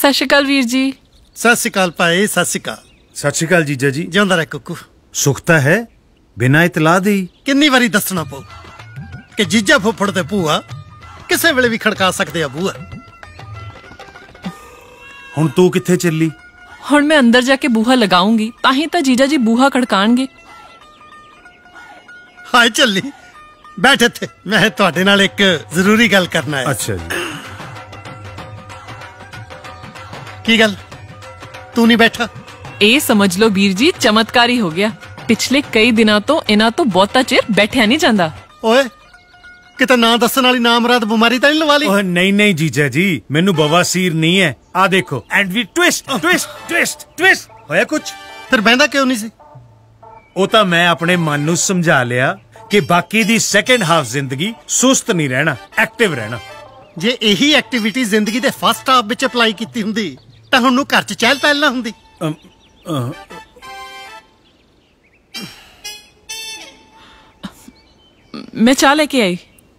सत श्री अकाल वीर जी। सत श्री अकाल भाई, सत श्री अकाल। सत श्री अकाल जीजा जी। जिंदा रह कुकू। सुखता है बिना इतला दे किन्नी वारी दसना पऊ कि जीजा फुफड़ ते भूआ किसे वेले भी खड़का सकते आ बूआ। हुण तू किथे चली? हुण मैं अंदर जाके बूहा लगाऊंगी, ताही तां जीजा जी बूहा खड़काणगे। हाय चली बैठ इत्थे, मैं तुहाडे नाल एक जरूरी गल करना है। अच्छा जी। की गल? तू नहीं बैठा? ए समझ लो वीर जी चमत्कारी हो गया। पिछले कई दिनों तो इना तो बहुता चिर बैठा नहीं जांदा। ओए किते ना दसन वाली नामराद बीमारी तां नहीं लवा ली? नहीं नहीं जीजा जी, मैनू बवासीर नहीं है। आ देखो एंड वी ट्विस्ट ट्विस्ट ट्विस्ट ट्विस्ट होया कुछ। फिर बहंदा क्यों नहीं सी? ओ तां मैं अपने मन नू समझा लिया कि बाकी दी सेकंड हाफ जिंदगी सुस्त नहीं रहना, एक्टिव रहना। जे यही एक्टिविटी जिंदगी दे फर्स्ट हाफ विच अप्लाई कीती हुंदी तां हुण नू घर च चहल पहल ना हुंदी। मैं चाह लेके आई।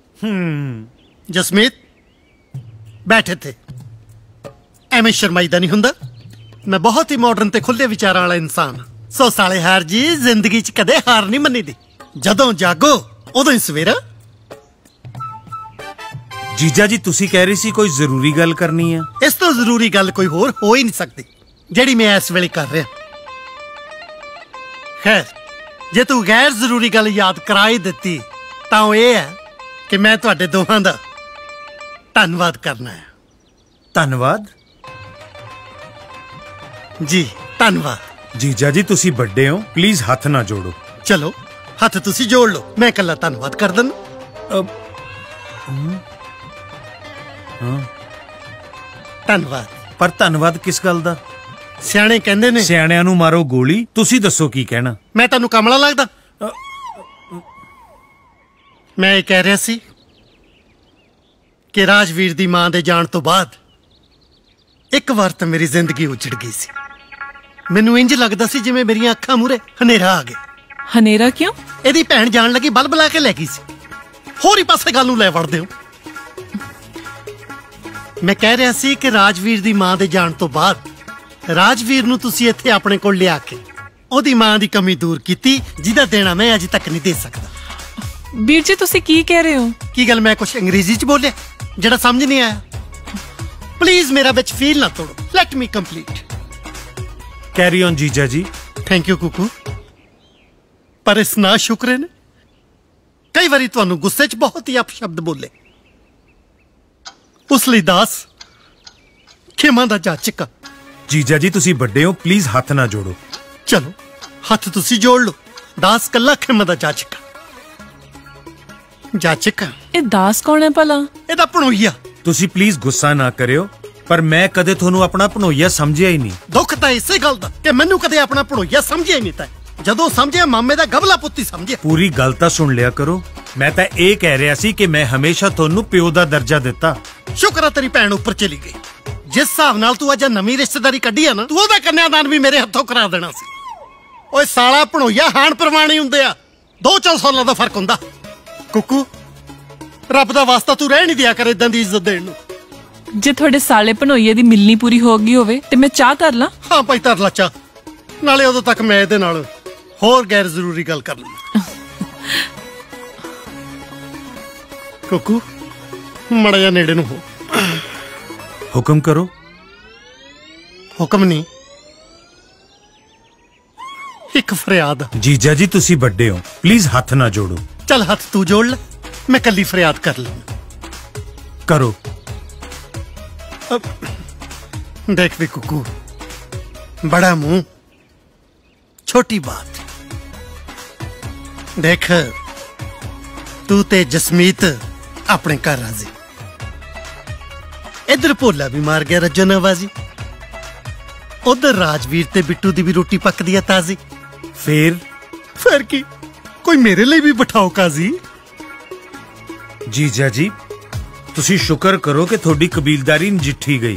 जसमीत बैठे थे, एवें शर्माईदा नहीं हुंदा। मैं बहुत ही मॉडर्न ते खुले विचारां वाला इंसान। सो साले हार जी जिंदगी च कदे हार नहीं मन्नी दी। जदों जागो उदों ही सवेरा। जीजा जी तुसी कह रही सी कोई जरूरी गल करनी है। इस तो जरूरी गल कोई होर हो ही नहीं सकती जेड़ी मैं इस वेले कर रहा। खैर जे तू गैर जरूरी गल याद करा ही दिती तां ये है कि मैं तुहाडे दोहां दा धन्नवाद करना है। धन्नवाद? जी धन्नवाद। जीजा जी तुसी बड़े हो, प्लीज हाथ ना जोड़ो। चलो हाथ तुसी जोड़ लो, मैं कल्ला धन्नवाद कर देना। धन्नवाद। पर धन्नवाद किस गल दा? सियाणे कहंदे ने सियाणियां नू मारो गोली, तुसी दसो की कहना। मैं तैनू कमला लगदा? मैं ये कह रहा सी कि राजवीर दी मां दे जाण तो बाद एक बार तो मेरी जिंदगी उजड़ गई सी। मैनू इंज लगदा सी जिवें मेरियां अखां मूहरे हनेरा आ गया। हनेरा क्यों? एदी भैन जाण लगी बल बला के लै गई सी। होर ही पासे गल नू लै वड़दे हो। मैं कह रहा सी कि राजवीर दी मां दे जाण तो बाद राजवीर नू तुसी इत्थे अपने कोल लिया के ओदी मां दी कमी दूर कीती, जिहदा देना मैं अजे तक नहीं दे सकदा। वीर जी तुसी की कह रहे हो? की गल मैं कुछ अंग्रेजी च बोलिया जेड़ा समझ नहीं आया? प्लीज मेरा विच फील ना तोड़ो, let me complete. Carry on जीजा जी। Thank you Kuku. पर इस ना शुक्रे ने कई बारी तुहानू गुस्से च बहुत ही अपशब्द बोले, उस लई दास खेमा दा जाचका। जीजा जी तुसी बड़े हो, प्लीज हाथ ना जोड़ो। चलो हाथ तुसी जोड़ लो। दास कल्ला खेमा दा जाचका। जाचका ए दास कौन है भला? एदा भणोईया। तुसी प्लीज गुस्सा ना करियो, पर मैं कदे थोनू अपना भणोईया समझिया ही नहीं। दुख तां इसे गल दा कि मैनू कदे अपना भणोईया समझिया ही नहीं। तां जदों समझिया मामे दा गबला पुत्ती समझिया। पूरी गल तां सुन लिया करो। मैं तां ये कह रहा सी कि मैं हमेशा थोनू प्यो दा दर्जा दिता। शुक्र है तेरी भैन ऊपर चली गई। जिस हिसाब नाल तू अज नवीं रिश्तेदारी कड्ढी है ना, तू ओहदा कन्यादान भी मेरे हत्थों करा देना सी। ओए साला भणोईया हाण प्रमाणी हुंदे आ, 2-4 सालां दा फर्क हुंदा। कुकू रब दा वास्ता तू रह नहीं दिया कर इदां दी इज्जत देण नूं। जे थोड़े साले भनोईए दी मिलनी पूरी हो गई होवे ते मैं चाह कर ला। हाँ भाई तर ला चाह, नाले उदों तक मैं इहदे नाल होर गैर जरूरी गल कर लूं। कुकू मड़ा जा नेड़े नूं हो। हुक्म करो। हुक्म नहीं, एक फरियाद। जीजा जी तुसी बड़े हो, प्लीज हाथ ना जोड़ो। चल हाथ तू जोड़ ले, मैं कली फरियाद कर लूं। करो। देख भी कुकू, बड़ा मुंह छोटी बात। देख तू ते जसमीत अपने घर राजी, इधर भोला भी मार गया रज्जो नवाजी, उधर राजवीर ते बिट्टू दी भी रोटी पकदी है ताजी। फिर की कोई मेरे लिए भी बिठाओ काजी। जीजा जी तुसी शुक्र करो कि थोड़ी कबीलदारी नजिठी गई।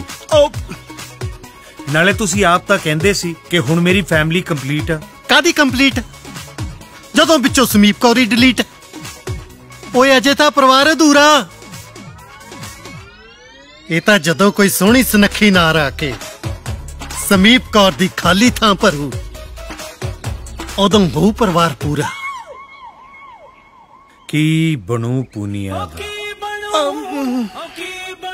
नाले तुसी आप तां कहंदे सी कि हुण मेरी फैमिली कंप्लीट है। कादी कंप्लीट? जदों विचों समीप कौरी डिलीट। ओए अजे तां परिवार अधूरा। ਇਹ ਤਾਂ ਜਦੋਂ ਕੋਈ ਸੋਹਣੀ ਸੁਨੱਖੀ ਨਾਰ ਆ ਕੇ ਸਮੀਪ ਕੌਰ ਦੀ ਖਾਲੀ ਥਾਂ ਭਰੂ ਉਦੋਂ ਹੋਊ ਪਰਿਵਾਰ ਪੂਰਾ। ਕੀ ਬਣੂ ਪੂਨੀਆ ਦਾ